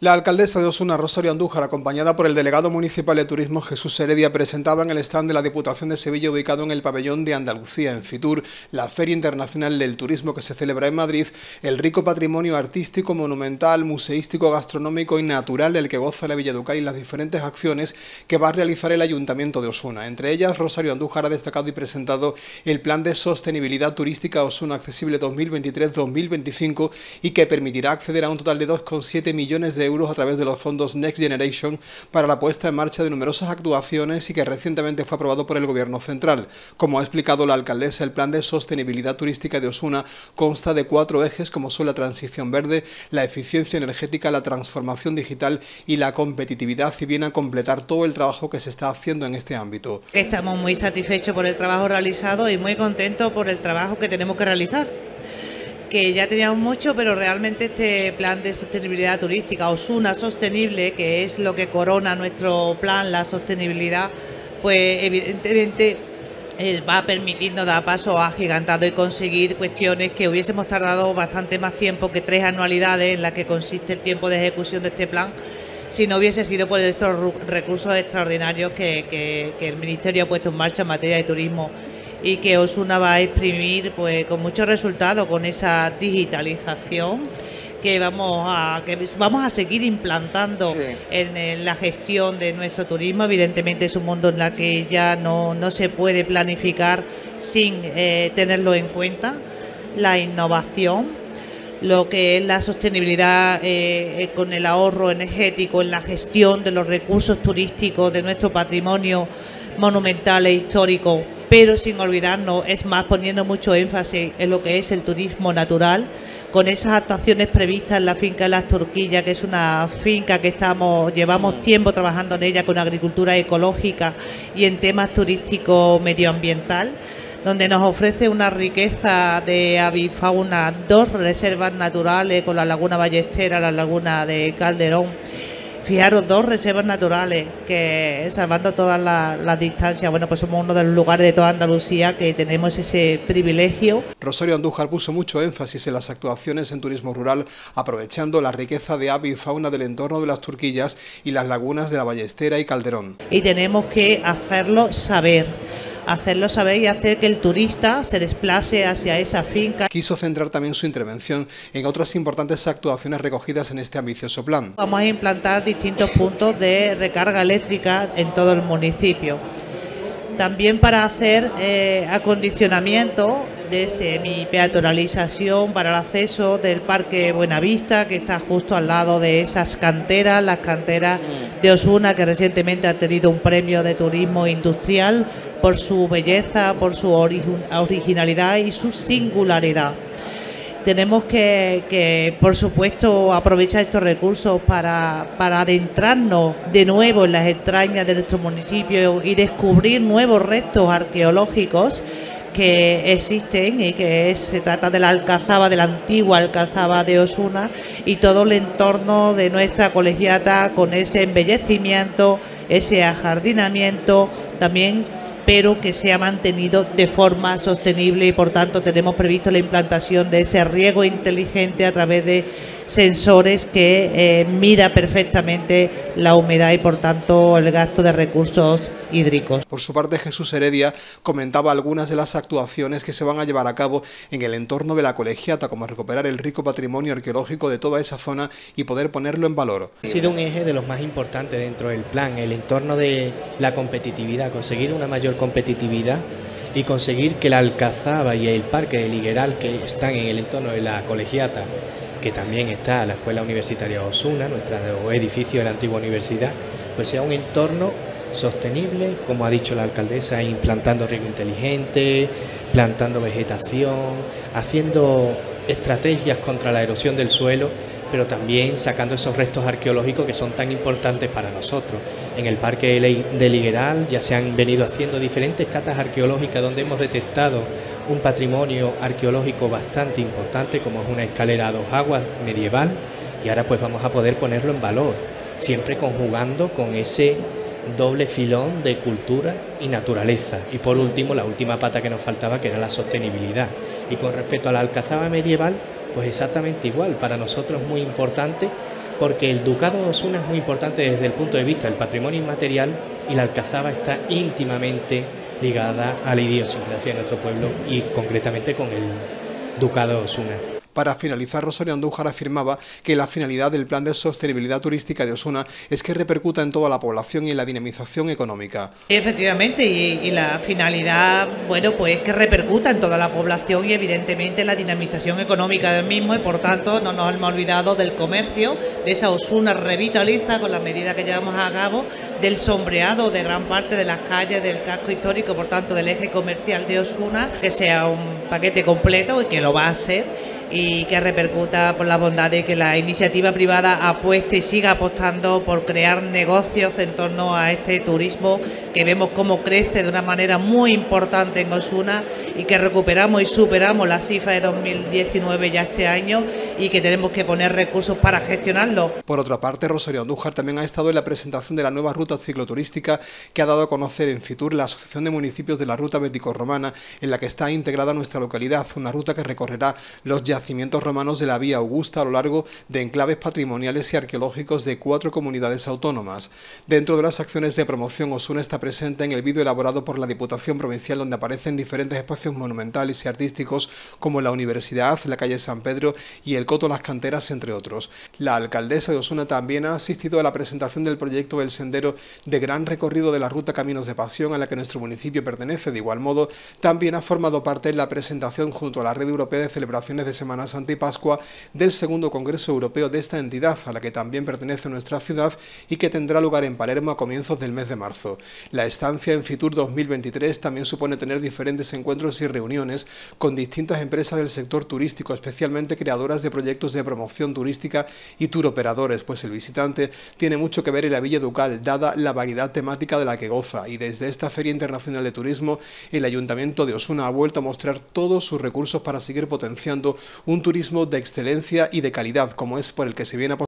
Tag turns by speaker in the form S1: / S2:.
S1: La alcaldesa de Osuna, Rosario Andújar, acompañada por el delegado municipal de turismo Jesús Heredia, presentaba en el stand de la Diputación de Sevilla, ubicado en el pabellón de Andalucía, en Fitur, la Feria Internacional del Turismo que se celebra en Madrid, el rico patrimonio artístico, monumental, museístico, gastronómico y natural del que goza la Villaducar y las diferentes acciones que va a realizar el Ayuntamiento de Osuna. Entre ellas, Rosario Andújar ha destacado y presentado el Plan de Sostenibilidad Turística Osuna Accesible 2023-2025 y que permitirá acceder a un total de 2,7 millones de euros a través de los fondos Next Generation para la puesta en marcha de numerosas actuaciones y que recientemente fue aprobado por el Gobierno central. Como ha explicado la alcaldesa, el Plan de Sostenibilidad Turística de Osuna consta de 4 ejes como son la transición verde, la eficiencia energética, la transformación digital y la competitividad, y viene a completar todo el trabajo que se está haciendo en este ámbito.
S2: Estamos muy satisfechos por el trabajo realizado y muy contentos por el trabajo que tenemos que realizar, que ya teníamos mucho, pero realmente este plan de sostenibilidad turística, Osuna Sostenible, que es lo que corona nuestro plan, la sostenibilidad, pues evidentemente va permitiendo dar paso agigantado y conseguir cuestiones que hubiésemos tardado bastante más tiempo que 3 anualidades en las que consiste el tiempo de ejecución de este plan, si no hubiese sido por estos recursos extraordinarios que el Ministerio ha puesto en marcha en materia de turismo, y que Osuna va a exprimir pues con muchos resultados con esa digitalización que vamos a seguir implantando en la gestión de nuestro turismo. Evidentemente es un mundo en el que ya no se puede planificar sin tenerlo en cuenta. La innovación, lo que es la sostenibilidad con el ahorro energético en la gestión de los recursos turísticos de nuestro patrimonio monumental e histórico, pero sin olvidarnos, es más, poniendo mucho énfasis en lo que es el turismo natural, con esas actuaciones previstas en la finca de Las Turquillas, que es una finca que llevamos tiempo trabajando en ella con agricultura ecológica y en temas turísticos medioambiental, donde nos ofrece una riqueza de avifauna, 2 reservas naturales con la laguna Ballestera, la laguna de Calderón. Fijaros, 2 reservas naturales que, salvando todas las distancias, bueno, pues somos uno de los lugares de toda Andalucía que tenemos ese privilegio.
S1: Rosario Andújar puso mucho énfasis en las actuaciones en turismo rural, aprovechando la riqueza de ave y fauna del entorno de Las Turquillas y las lagunas de la Ballestera y Calderón.
S2: Y tenemos que hacerlo saber y hacer que el turista se desplace hacia esa finca.
S1: Quiso centrar también su intervención en otras importantes actuaciones recogidas en este ambicioso plan.
S2: Vamos a implantar distintos puntos de recarga eléctrica en todo el municipio. También para hacer acondicionamiento de semi-peatonalización para el acceso del Parque Buenavista, que está justo al lado de esas canteras, las canteras de Osuna, que recientemente ha tenido un premio de turismo industrial por su belleza, por su originalidad y su singularidad. Tenemos que, por supuesto, aprovechar estos recursos para adentrarnos de nuevo en las entrañas de nuestro municipio y descubrir nuevos restos arqueológicos que existen, y que se trata de la alcazaba, de la antigua alcazaba de Osuna, y todo el entorno de nuestra colegiata con ese embellecimiento, ese ajardinamiento también, pero que se ha mantenido de forma sostenible, y por tanto tenemos previsto la implantación de ese riego inteligente a través de sensores que mida perfectamente la humedad y por tanto el gasto de recursos hídricos.
S1: Por su parte, Jesús Heredia comentaba algunas de las actuaciones que se van a llevar a cabo en el entorno de la colegiata, como recuperar el rico patrimonio arqueológico de toda esa zona y poder ponerlo en valor.
S3: Ha sido un eje de los más importantes dentro del plan, el entorno de la competitividad, conseguir una mayor competitividad y conseguir que la alcazaba y el parque del Higueral, que están en el entorno de la colegiata, que también está la Escuela Universitaria Osuna, nuestro edificio de la antigua universidad, pues sea un entorno sostenible, como ha dicho la alcaldesa, implantando riego inteligente, plantando vegetación, haciendo estrategias contra la erosión del suelo, pero también sacando esos restos arqueológicos que son tan importantes para nosotros. En el Parque del Higueral ya se han venido haciendo diferentes catas arqueológicas donde hemos detectado un patrimonio arqueológico bastante importante, como es una escalera a 2 aguas medieval, y ahora pues vamos a poder ponerlo en valor, siempre conjugando con ese doble filón de cultura y naturaleza. Y por último, la última pata que nos faltaba, que era la sostenibilidad. Y con respecto a la alcazaba medieval, pues exactamente igual. Para nosotros es muy importante porque el Ducado de Osuna es muy importante desde el punto de vista del patrimonio inmaterial y la Alcazaba está íntimamente ligada a la idiosincrasia de nuestro pueblo y concretamente con el Ducado de Osuna.
S1: Para finalizar, Rosario Andújar afirmaba que la finalidad del Plan de Sostenibilidad Turística de Osuna es que repercuta en toda la población y en la dinamización económica.
S2: Efectivamente, y la finalidad, bueno, pues que repercuta en toda la población y evidentemente en la dinamización económica del mismo, y por tanto no nos hemos olvidado del comercio, de esa Osuna revitaliza con la medida que llevamos a cabo, del sombreado de gran parte de las calles del casco histórico, por tanto del eje comercial de Osuna, que sea un paquete completo y que lo va a ser, y que repercuta por la bondad de que la iniciativa privada apueste y siga apostando por crear negocios en torno a este turismo que vemos cómo crece de una manera muy importante en Osuna y que recuperamos y superamos la cifra de 2019 ya este año y que tenemos que poner recursos para gestionarlo.
S1: Por otra parte, Rosario Andújar también ha estado en la presentación de la nueva ruta cicloturística que ha dado a conocer en Fitur la Asociación de Municipios de la Ruta Bético-Romana, en la que está integrada nuestra localidad, una ruta que recorrerá los yacimientos romanos de la Vía Augusta a lo largo de enclaves patrimoniales y arqueológicos de 4 comunidades autónomas. Dentro de las acciones de promoción, Osuna está presente en el vídeo elaborado por la Diputación Provincial, donde aparecen diferentes espacios monumentales y artísticos como la Universidad, la calle San Pedro y el Coto Las Canteras, entre otros. La alcaldesa de Osuna también ha asistido a la presentación del proyecto del sendero de gran recorrido de la ruta Caminos de Pasión, a la que nuestro municipio pertenece. De igual modo, también ha formado parte en la presentación, junto a la Red Europea de Celebraciones de Semana Santa y Pascua, del segundo Congreso Europeo de esta entidad, a la que también pertenece nuestra ciudad y que tendrá lugar en Palermo a comienzos del mes de marzo. La estancia en Fitur 2023 también supone tener diferentes encuentros y reuniones con distintas empresas del sector turístico, especialmente creadoras de proyectos de promoción turística y turoperadores, pues el visitante tiene mucho que ver en la Villa Ducal, dada la variedad temática de la que goza, y desde esta Feria Internacional de Turismo, el Ayuntamiento de Osuna ha vuelto a mostrar todos sus recursos para seguir potenciando un turismo de excelencia y de calidad, como es por el que se viene apostando